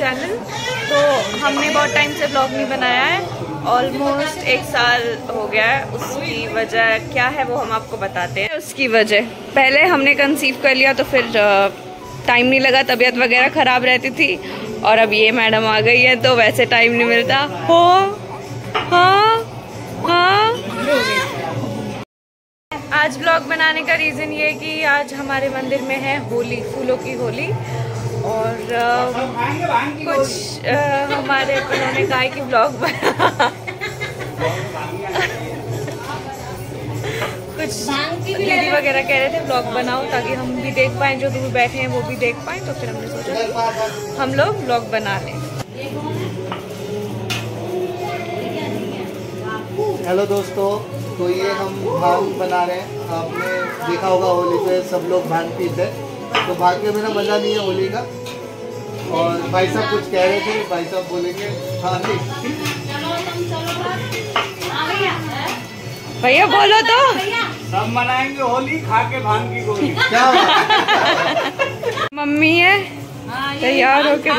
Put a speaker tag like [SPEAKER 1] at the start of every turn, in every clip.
[SPEAKER 1] Channel. तो हमने बहुत टाइम से ब्लॉग नहीं बनाया है, ऑलमोस्ट 1 साल हो गया है। उसकी वजह क्या है वो हम आपको बताते हैं। उसकी वजह पहले हमने कंसीव कर लिया तो फिर टाइम नहीं लगा, तबीयत वगैरह ख़राब रहती थी, और अब ये मैडम आ गई है तो वैसे टाइम नहीं मिलता। हो हाँ हाँ। आज ब्लॉग बनाने का रीज़न ये है कि आज हमारे मंदिर में है होली, फूलों की होली, और कुछ हमारे उन्होंने कहा कि ब्लॉग बना कुछ दीदी वगैरह कह रहे थे ब्लॉग बनाओ ताकि हम भी देख पाएँ, जो दूर बैठे हैं वो भी देख पाएँ। तो फिर हमने सोचा कि हम लोग ब्लॉग बना लें।
[SPEAKER 2] हेलो दोस्तों, तो ये हम भांग बना रहे हैं। आपने देखा होगा होली पे सब लोग भांग पीते हैं, तो भांग के बिना मज़ा नहीं है होली का। और भाई साहब कुछ कह रहे थे, भाई साहब बोलेंगे। हाँ
[SPEAKER 1] भैया बोलो तो।
[SPEAKER 3] सब मनाएंगे होली, खा के भांग की गोली।
[SPEAKER 2] क्या
[SPEAKER 1] मम्मी है तैयार होके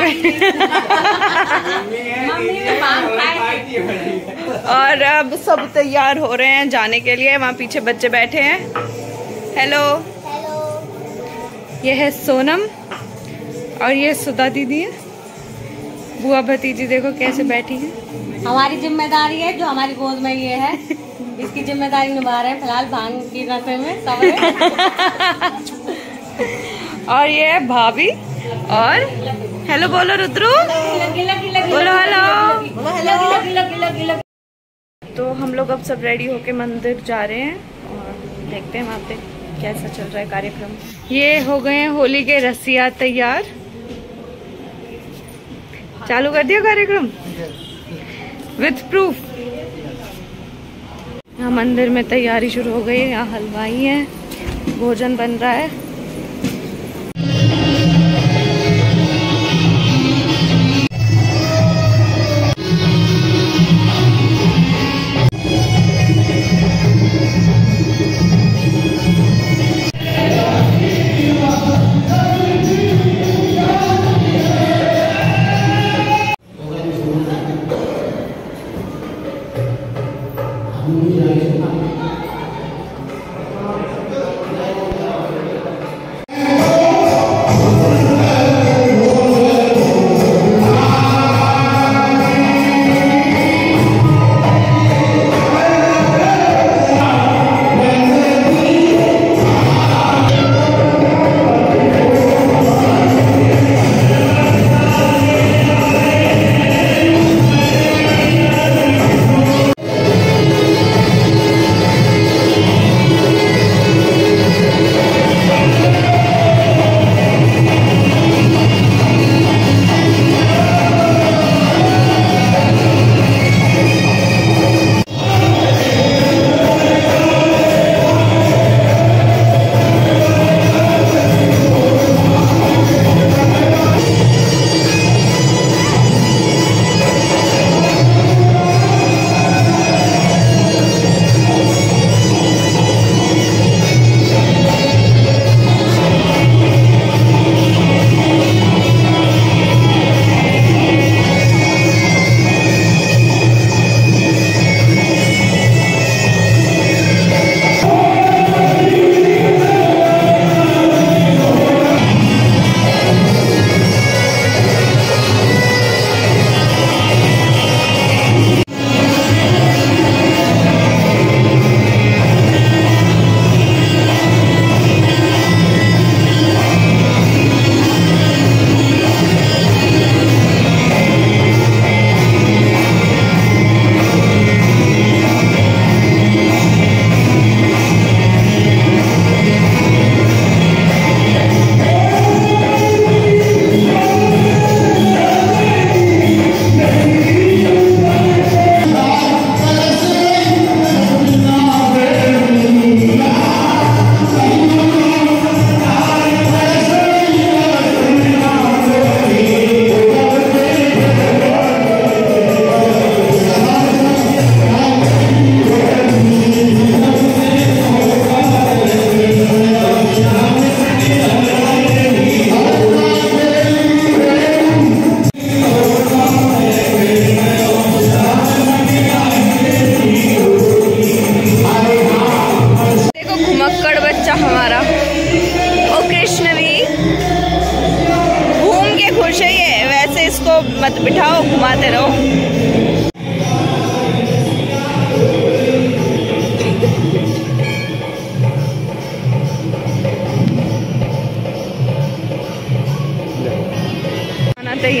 [SPEAKER 1] और अब सब तैयार हो रहे हैं जाने के लिए। वहाँ पीछे बच्चे बैठे हैं। हेलो, ये है सोनम और ये सुधा दीदी है। बुआ भतीजी देखो कैसे बैठी है।
[SPEAKER 4] हमारी जिम्मेदारी है, जो हमारी गोद में ये है, इसकी जिम्मेदारी निभा रहे हैं फिलहाल भांग की नशे में सब है।
[SPEAKER 1] और ये है भाभी। और हेलो बोलो रुद्रू, बोलो हेलो। तो हम लोग अब सब रेडी होके मंदिर जा रहे हैं और देखते हैं वहाँ पे कैसा चल रहा है कार्यक्रम। ये हो गए हैं होली के रसिया तैयार। चालू कर दिया कार्यक्रम विथ प्रूफ। यहाँ मंदिर में तैयारी शुरू हो गई है। यहाँ हलवाई है, भोजन बन रहा है।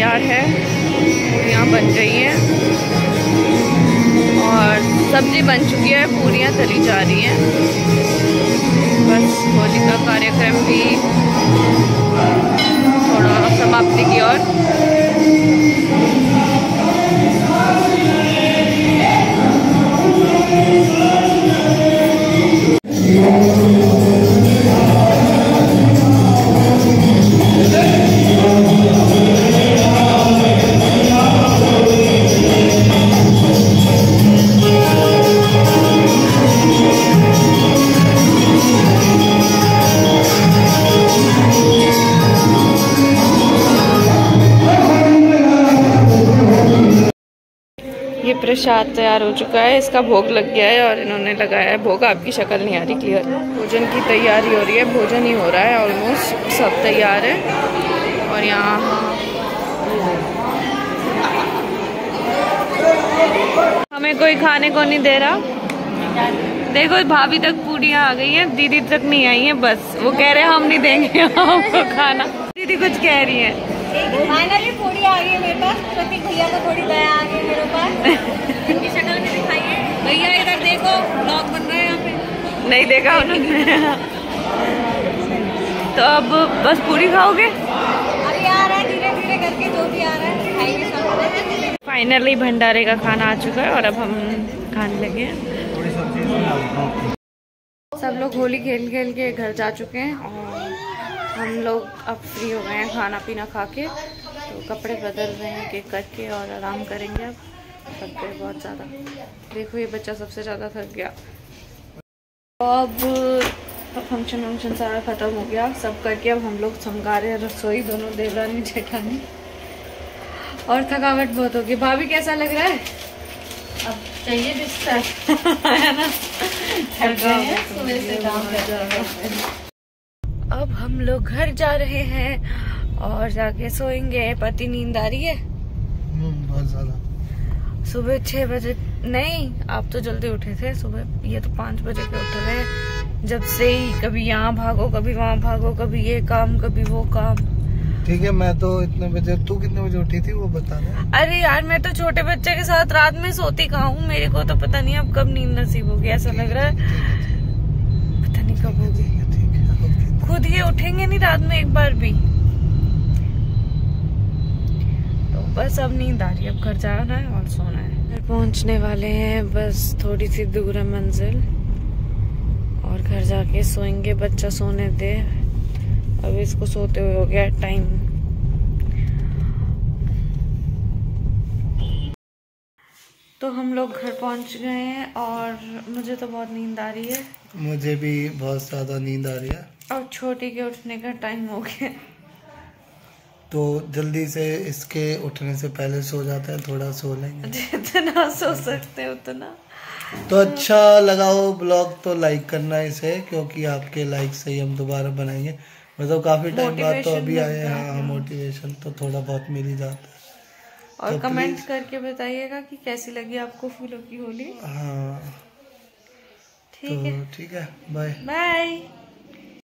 [SPEAKER 1] तैयार है, पूरियाँ बन गई हैं और सब्जी बन चुकी है, पूरियाँ तली जा रही हैं। बस होली का कार्यक्रम भी थोड़ा समाप्ति की ओर। ये प्रसाद तैयार हो चुका है, इसका भोग लग गया है और इन्होंने लगाया है भोग। आपकी शक्ल नहीं आ रही क्लियर। भोजन की तैयारी हो रही है, भोजन ही हो रहा है, ऑलमोस्ट सब तैयार है। और यहाँ हमें कोई खाने को नहीं दे रहा। देखो भाभी तक पूड़ियाँ आ गई हैं, दीदी तक नहीं आई हैं। बस वो कह रहे हैं हम नहीं देंगे आपको खाना। दीदी कुछ कह रही है।
[SPEAKER 4] फाइनली पूरी आ गई है मेरे पास। प्रतीक भैया को थोड़ी दया आ गई मेरे पास। इनकी शक्ल भी दिखाइए भैया, इधर देखो ब्लॉग बन रहा है यहाँ पे।
[SPEAKER 1] नहीं देखा उन्होंने। तो अब बस पूरी खाओगे?
[SPEAKER 4] अभी आ रहा है धीरे धीरे करके, जो भी आ रहा है खाएंगे सब।
[SPEAKER 1] फाइनली भंडारे का खाना आ चुका है और अब हम खाने लगे हैं। सब लोग होली खेल खेल के घर जा चुके हैं और हम लोग अब फ्री हो गए हैं खाना पीना खा के। तो कपड़े बदल रहे हैं केक कट के और आराम करेंगे। अब थक गए बहुत ज़्यादा। देखो ये बच्चा सबसे ज़्यादा थक गया। अब फंक्शन वंक्शन सारा ख़त्म हो गया सब करके। अब हम लोग समगा रहे हैं रसोई, दोनों देवरानी जेठानी। और थकावट बहुत होगी। भाभी कैसा लग रहा है?
[SPEAKER 4] अब चाहिए बिस्तर है ना।
[SPEAKER 1] अब हम लोग घर जा रहे हैं और जाके सोएंगे। पति नींद आ रही है
[SPEAKER 2] बहुत ज्यादा।
[SPEAKER 1] सुबह 6 बजे नहीं, आप तो जल्दी उठे थे सुबह। ये तो 5 बजे के उठ रहे हैं। जब से ही कभी यहाँ भागो कभी वहाँ भागो, कभी ये काम कभी वो काम।
[SPEAKER 2] ठीक है, मैं तो इतने बजे, तू कितने बजे उठी थी वो बता दे।
[SPEAKER 1] अरे यार मैं तो छोटे बच्चे के साथ रात में सोती कहाँ हूँ। मेरे को तो पता नहीं अब कब नींद नसीब होगी। ऐसा लग रहा है पता नहीं कब होगी। खुद ही उठेंगे नहीं रात में एक बार भी। तो बस अब नींद आ रही है, अब घर जाना है और सोना है। घर पहुंचने वाले हैं, बस थोड़ी सी दूर है मंजिल और घर जाके सोएंगे। बच्चा सोने दे, अब इसको सोते हुए हो गया टाइम। तो हम लोग घर पहुंच गए हैं और मुझे तो बहुत नींद आ रही है।
[SPEAKER 2] मुझे भी बहुत ज्यादा नींद आ रही है।
[SPEAKER 1] और छोटी के उठने का टाइम हो गया,
[SPEAKER 2] तो जल्दी से इसके उठने से पहले सो जाते हैं, थोड़ा सो लेंगे
[SPEAKER 1] जितना सो सकते हैं उतना।
[SPEAKER 2] तो अच्छा लगाओ ब्लॉग तो लाइक करना इसे, क्योंकि आपके लाइक से ही हम दोबारा बनाएंगे। मतलब काफी टाइम बाद तो अभी आए हैं। हाँ, मोटिवेशन तो थोड़ा बहुत मिल ही जाता है।
[SPEAKER 1] और
[SPEAKER 2] तो
[SPEAKER 1] कमेंट करके बताइएगा कि कैसी लगी आपको फूलों की होली।
[SPEAKER 2] हाँ
[SPEAKER 1] ठीक है,
[SPEAKER 2] ठीक है, बाय
[SPEAKER 1] बाय।